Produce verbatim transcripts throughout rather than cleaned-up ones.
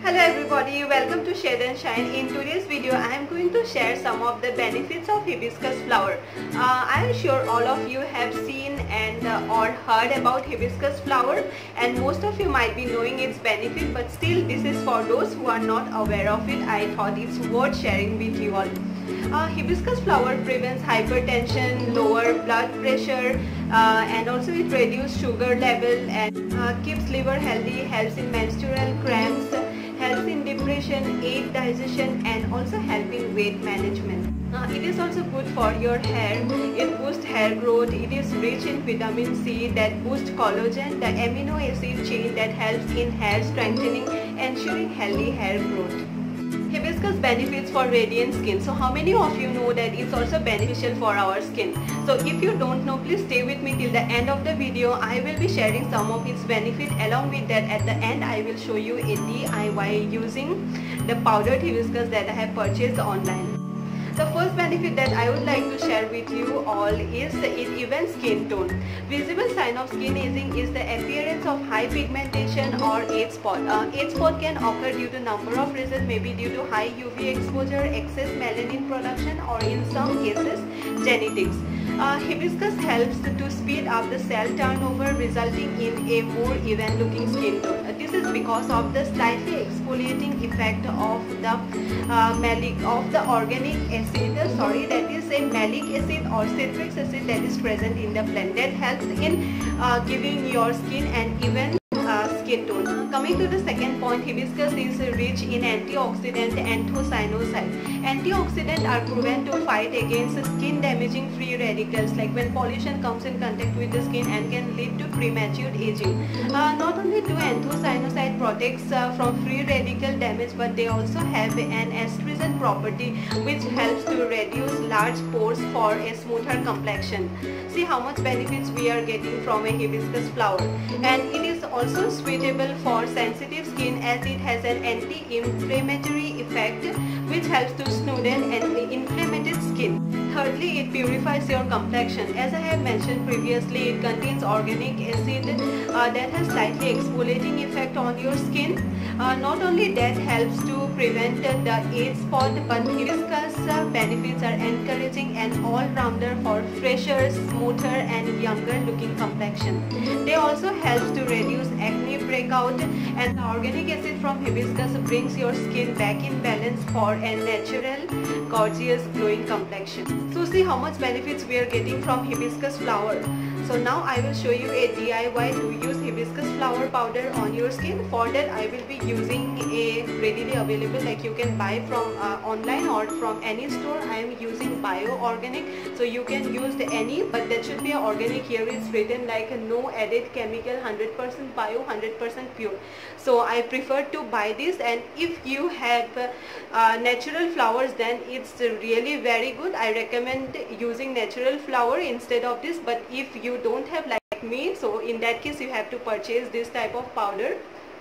Hello everybody, welcome to Shade and Shine. In today's video I am going to share some of the benefits of hibiscus flower. Uh, I am sure all of you have seen and uh, or heard about hibiscus flower, and most of you might be knowing its benefit, but still this is for those who are not aware of it. I thought it's worth sharing with you all. Uh, hibiscus flower prevents hypertension, lower blood pressure, uh, and also it reduces sugar level and uh, keeps liver healthy, helps in menstrual cramps, helps in depression, aid digestion, and also help in weight management. Uh, it is also good for your hair. It boosts hair growth. It is rich in vitamin C that boosts collagen, the amino acid chain that helps in hair strengthening, ensuring healthy hair growth. Hibiscus benefits for radiant skin. So how many of you know that it's also beneficial for our skin? So if you don't know, please stay with me till the end of the video. I will be sharing some of its benefit. Along with that, at the end I will show you a D I Y using the powdered hibiscus that I have purchased online. The first benefit that I would like to share with you all is it evens skin tone. Visible sign of skin aging is the appearance of high pigmentation or age spot. Uh, age spot can occur due to number of reasons, maybe due to high U V exposure, excess melanin production, or in some cases genetics. Uh, hibiscus helps to speed up the cell turnover, resulting in a more even looking skin tone. Uh, this is because of the slightly exfoliating effect of the uh, malic of the organic acid, uh, sorry, that is a malic acid or citric acid that is present in the plant, that helps in uh, giving your skin an even Uh, skin tone. Coming to the second point, hibiscus is rich in antioxidant and anthocyanidins. Antioxidants are proven to fight against skin damaging free radicals, like when pollution comes in contact with the skin and can lead to premature aging. Uh, not only do anthocyanidins protects uh, from free radical damage, but they also have an astringent property which helps to reduce large pores for a smoother complexion. See how much benefits we are getting from a hibiscus flower. And it is also suitable for sensitive skin as it has an anti-inflammatory effect which helps to smoothen an inflamed skin. Thirdly, it purifies your complexion. As I have mentioned previously, it contains organic acid uh, that has slightly exfoliating effect on your skin. Uh, not only that helps to prevent uh, the age spot, but hibiscus uh, benefits are encouraging an all-rounder for fresher, smoother and younger looking complexion. They also help to reduce acne breakout, and the organic acid from hibiscus brings your skin back in balance for a natural, gorgeous, glowing complexion. So see how much benefits we are getting from hibiscus flower. So now I will show you a D I Y to use hibiscus flower powder on your skin. For that I will be using a readily available, like you can buy from uh, online or from any store. I am using bio organic, so you can use the any, but that should be organic. Here it's written like no added chemical, one hundred percent bio, one hundred percent pure. So I prefer to buy this, and if you have uh, natural flowers, then it's really very good. I recommend using natural flower instead of this, but if you don't have like me, so in that case you have to purchase this type of powder.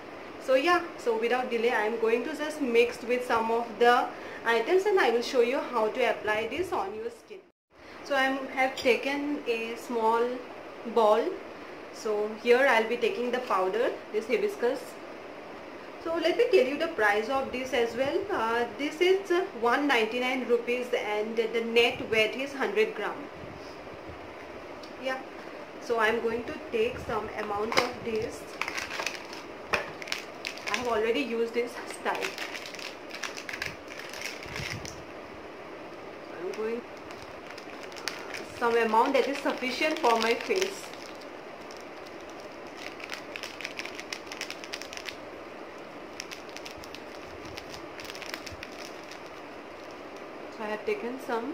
So yeah, so without delay I am going to just mix with some of the items and I will show you how to apply this on your skin. So I have taken a small ball. So here I'll be taking the powder, this hibiscus. So let me tell you the price of this as well. Uh, this is one ninety-nine rupees and the net weight is one hundred gram. Yeah. So I'm going to take some amount of this. I have already used this style. I'm going some amount that is sufficient for my face. So I have taken some.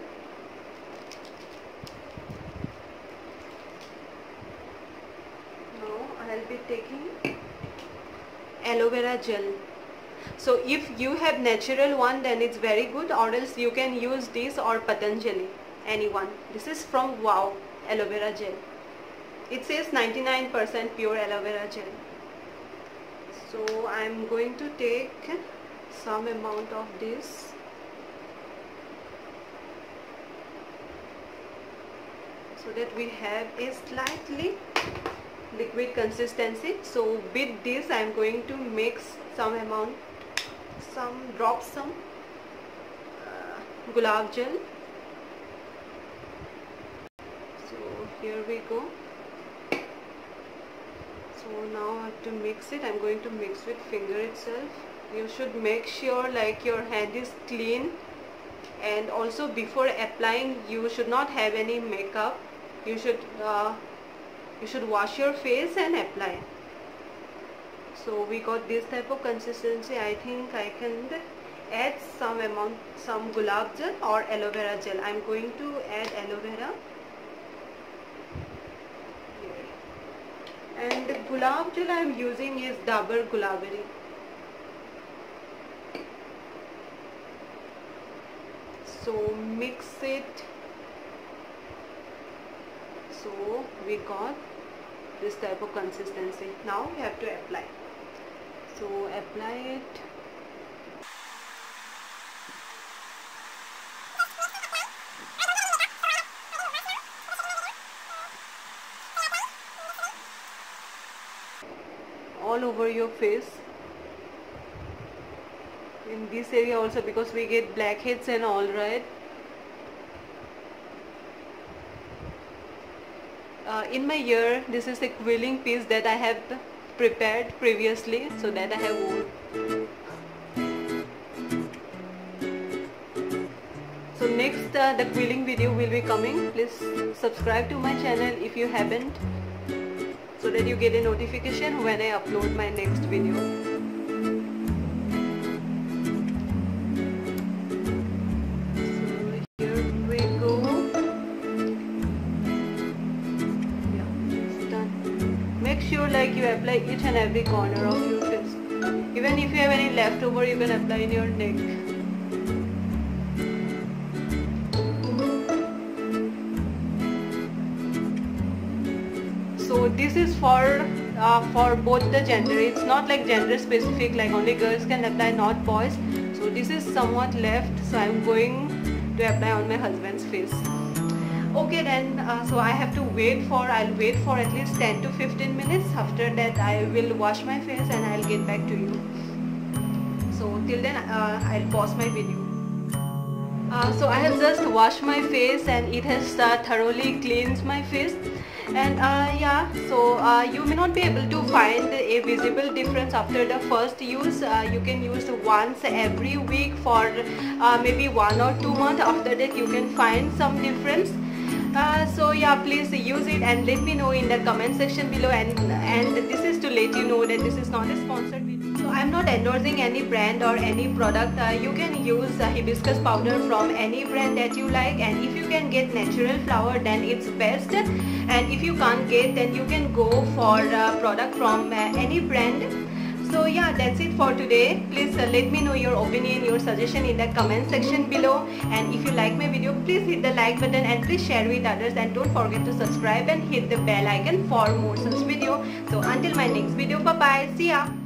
I'll be taking aloe vera gel. So if you have natural one, then it's very good, or else you can use this or Patanjali, anyone. This is from Wow aloe vera gel. It says ninety-nine percent pure aloe vera gel. So I'm going to take some amount of this. So that we have a slightly liquid consistency. So with this I am going to mix some amount some drop some uh, gulab gel. So here we go. So now I have to mix it. I'm going to mix with finger itself. You should make sure like your hand is clean, and also before applying you should not have any makeup. You should uh, you should wash your face and apply. So we got this type of consistency. I think I can add some amount, some gulab gel or aloe vera gel. I'm going to add aloe vera here. And the gulab gel I'm using is Dabur Gulabari. So mix it. So we got this type of consistency. Now we have to apply. So apply it. All over your face. In this area also, because we get blackheads and all, right? Uh, in my ear, this is a quilling piece that I have prepared previously, so that I have worn. So next uh, the quilling video will be coming. Please subscribe to my channel if you haven't, so that you get a notification when I upload my next video. Make sure like you apply each and every corner of your face. Even if you have any leftover, you can apply in your neck. So this is for uh, for both the gender. It's not like gender specific, like only girls can apply, not boys. So this is somewhat left, so I'm going to apply on my husband's face. Okay then, uh, so I have to wait for, I'll wait for at least ten to fifteen minutes. After that I will wash my face and I'll get back to you. So till then uh, I'll pause my video. Uh, so I have just washed my face and it has uh, thoroughly cleansed my face. And uh, yeah, so uh, you may not be able to find a visible difference after the first use. Uh, you can use once every week for uh, maybe one or two months. After that you can find some difference. Uh, so yeah, please use it and let me know in the comment section below. And and this is to let you know that this is not a sponsored video. So I'm not endorsing any brand or any product. Uh, you can use uh, hibiscus powder from any brand that you like, and if you can get natural flower, then it's best. And if you can't get, then you can go for a product from uh, any brand. So yeah, that's it for today. Please uh, let me know your opinion, your suggestion in the comment section below. And if you like my video, please hit the like button and please share with others, and don't forget to subscribe and hit the bell icon for more such video. So until my next video, bye bye, see ya.